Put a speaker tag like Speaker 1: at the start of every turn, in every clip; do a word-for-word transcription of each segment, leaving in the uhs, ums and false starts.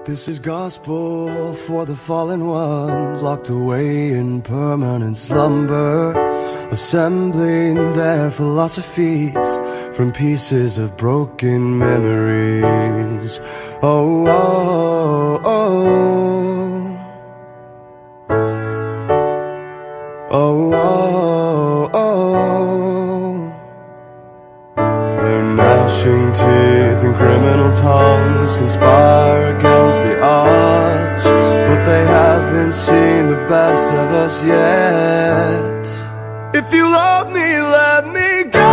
Speaker 1: This is gospel for the fallen ones, locked away in permanent slumber, assembling their philosophies from pieces of broken memories. Oh, oh, oh. Oh, oh, oh. Their gnashing teeth and criminal tongues conspire against the odds, but they haven't seen the best of us yet. If you love me, let me go.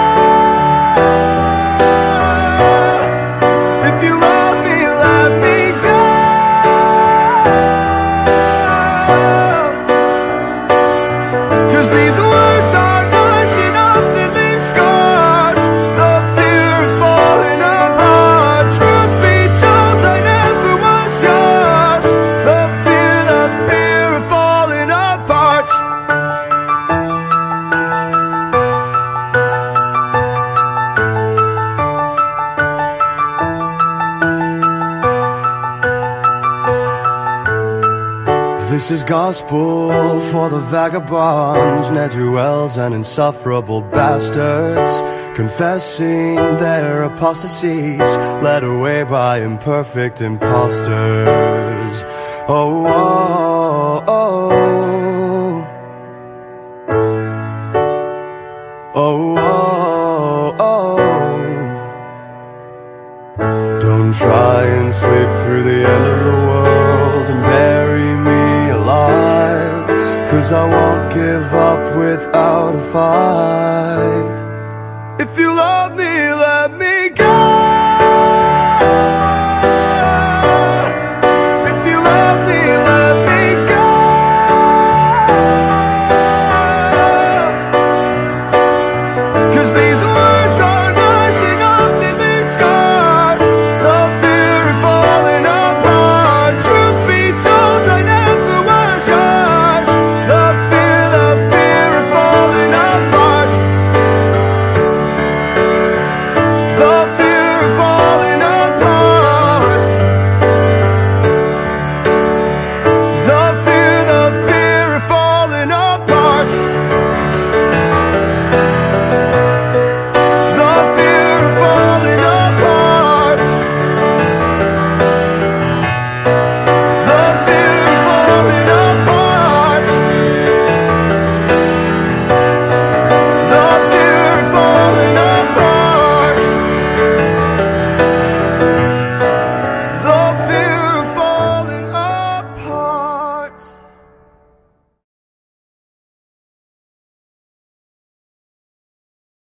Speaker 1: If you love me, let me go. 'Cause these words are nice enough to leave scars. The fear of falling apart. Truth be told, I never was yours. The fear, the fear of falling apart. This is gospel for the vagabonds, ne'er-do-wells and insufferable bastards, confessing their apostasies, led away by imperfect imposters. Oh, oh, oh. Oh, oh, oh. Don't try and sleep through the end of the world and bury me alive, 'cause I won't give up without a fight. If you love me,